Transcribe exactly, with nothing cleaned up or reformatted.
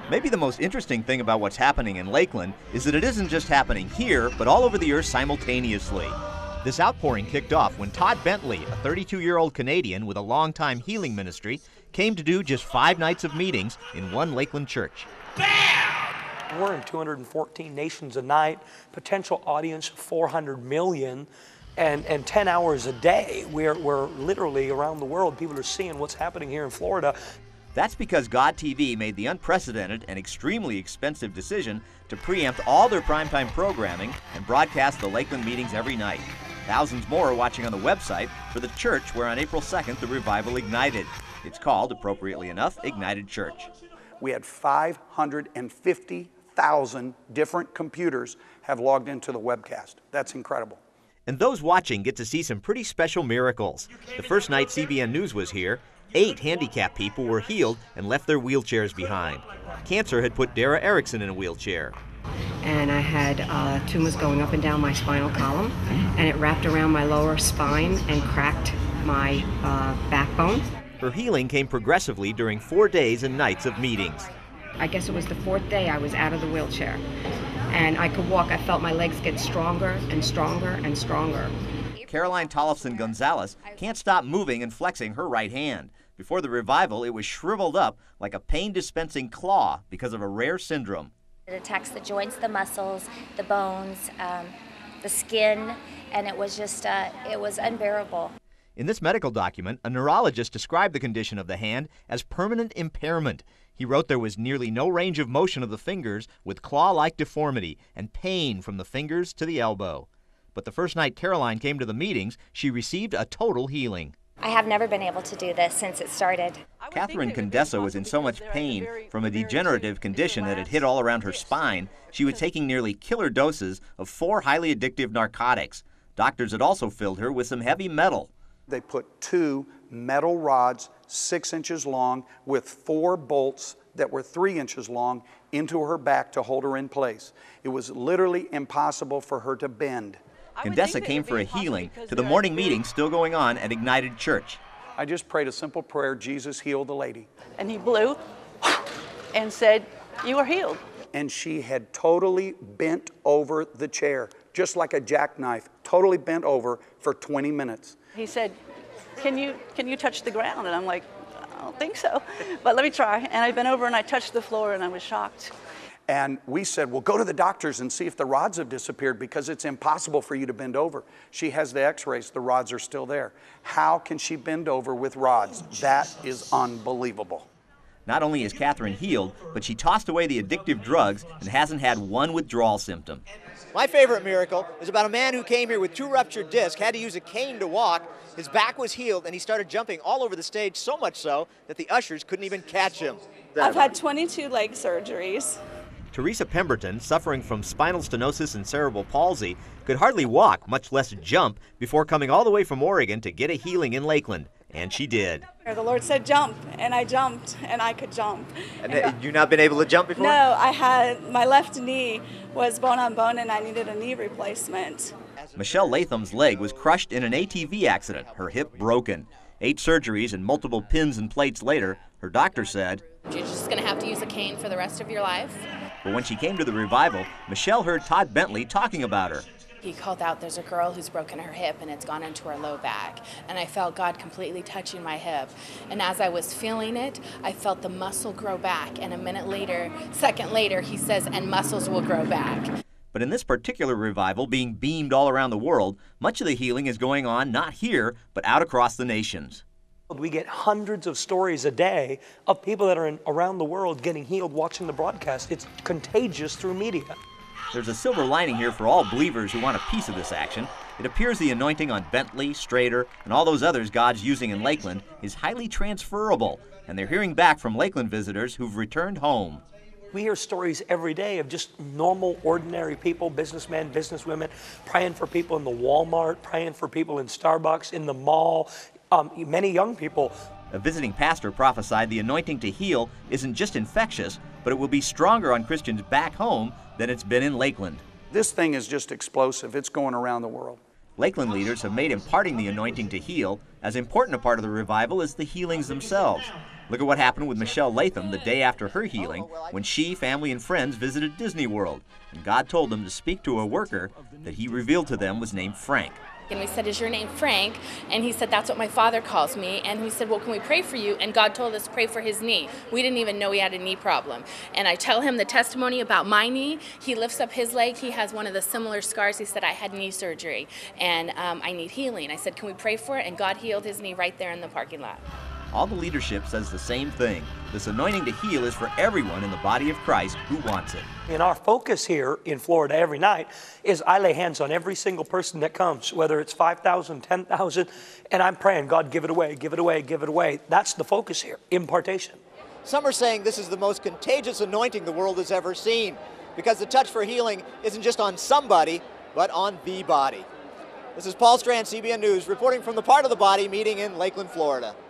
Maybe the most interesting thing about what's happening in Lakeland is that it isn't just happening here, but all over the earth simultaneously. This outpouring kicked off when Todd Bentley, a thirty-two-year-old Canadian with a long-time healing ministry, came to do just five nights of meetings in one Lakeland church. Bam! We're in two hundred fourteen nations a night, potential audience four hundred million, and, and ten hours a day. We're, we're literally around the world. People are seeing what's happening here in Florida. That's because GodTV made the unprecedented and extremely expensive decision to preempt all their primetime programming and broadcast the Lakeland meetings every night. Thousands more are watching on the website for the church where on April second the revival ignited. It's called, appropriately enough, Ignited Church. We had five hundred fifty thousand different computers have logged into the webcast. That's incredible. And those watching get to see some pretty special miracles. The first night C B N News was here, eight handicapped people were healed and left their wheelchairs behind. Cancer had put Dara Erickson in a wheelchair. And I had uh, tumors going up and down my spinal column, and it wrapped around my lower spine and cracked my uh, backbone. Her healing came progressively during four days and nights of meetings. I guess it was the fourth day I was out of the wheelchair, and I could walk. I felt my legs get stronger and stronger and stronger. Caroline Tollefson Gonzalez can't stop moving and flexing her right hand. Before the revival, it was shriveled up like a pain-dispensing claw because of a rare syndrome. It attacks the joints, the muscles, the bones, um, the skin, and it was just, uh, it was unbearable. In this medical document, a neurologist described the condition of the hand as permanent impairment. He wrote there was nearly no range of motion of the fingers with claw-like deformity and pain from the fingers to the elbow. But the first night Caroline came to the meetings, she received a total healing. I have never been able to do this since it started. Catherine Condessa was in so much pain from a degenerative condition that had hit all around her spine, she was taking nearly killer doses of four highly addictive narcotics. Doctors had also filled her with some heavy metal. They put two metal rods, six inches long, with four bolts that were three inches long into her back to hold her in place. It was literally impossible for her to bend. Condessa came for a healing to the morning meeting still going on at Ignited Church. I just prayed a simple prayer, Jesus healed the lady. And he blew and said, you are healed. And she had totally bent over the chair, just like a jackknife, totally bent over for twenty minutes. He said, can you, can you touch the ground? And I'm like, I don't think so, but let me try. And I bent over and I touched the floor and I was shocked. And we said, well, go to the doctors and see if the rods have disappeared because it's impossible for you to bend over. She has the x-rays, the rods are still there. How can she bend over with rods? That is unbelievable. Not only is Catherine healed, but she tossed away the addictive drugs and hasn't had one withdrawal symptom. My favorite miracle is about a man who came here with two ruptured discs, had to use a cane to walk. His back was healed and he started jumping all over the stage, so much so that the ushers couldn't even catch him. I've had twenty-two leg surgeries. Teresa Pemberton, suffering from spinal stenosis and cerebral palsy, could hardly walk, much less jump, before coming all the way from Oregon to get a healing in Lakeland. And she did. The Lord said jump, and I jumped, and I could jump. And and you've not been able to jump before? No, I had, my left knee was bone on bone, and I needed a knee replacement. Michelle Latham's leg was crushed in an A T V accident, her hip broken. Eight surgeries and multiple pins and plates later, her doctor said, you're just going to have to use a cane for the rest of your life. But when she came to the revival, Michelle heard Todd Bentley talking about her. He called out, there's a girl who's broken her hip and it's gone into her low back. And I felt God completely touching my hip. And as I was feeling it, I felt the muscle grow back. And a minute later, second later, he says, and muscles will grow back. But in this particular revival being beamed all around the world, much of the healing is going on not here, but out across the nations. We get hundreds of stories a day of people that are in, around the world getting healed watching the broadcast. It's contagious through media. There's a silver lining here for all believers who want a piece of this action. It appears the anointing on Bentley, Strader, and all those others God's using in Lakeland is highly transferable, and they're hearing back from Lakeland visitors who've returned home. We hear stories every day of just normal, ordinary people, businessmen, businesswomen, praying for people in the Walmart, praying for people in Starbucks, in the mall, um, many young people. A visiting pastor prophesied the anointing to heal isn't just infectious, but it will be stronger on Christians back home than it's been in Lakeland. This thing is just explosive. It's going around the world. Lakeland leaders have made imparting the anointing to heal as important a part of the revival as the healings themselves. Look at what happened with Michelle Latham the day after her healing when she, family, and friends visited Disney World, and God told them to speak to a worker that he revealed to them was named Frank. And we said, is your name Frank? And he said, that's what my father calls me. And we said, well, can we pray for you? And God told us to pray for his knee. We didn't even know he had a knee problem. And I tell him the testimony about my knee. He lifts up his leg. He has one of the similar scars. He said, I had knee surgery and um, I need healing. I said, can we pray for it? And God healed his knee right there in the parking lot. All the leadership says the same thing. This anointing to heal is for everyone in the body of Christ who wants it. And our focus here in Florida every night is I lay hands on every single person that comes, whether it's five thousand, ten thousand, and I'm praying, God, give it away, give it away, give it away. That's the focus here, impartation. Some are saying this is the most contagious anointing the world has ever seen, because the touch for healing isn't just on somebody, but on the body. This is Paul Strand, C B N News, reporting from the Part of the Body meeting in Lakeland, Florida.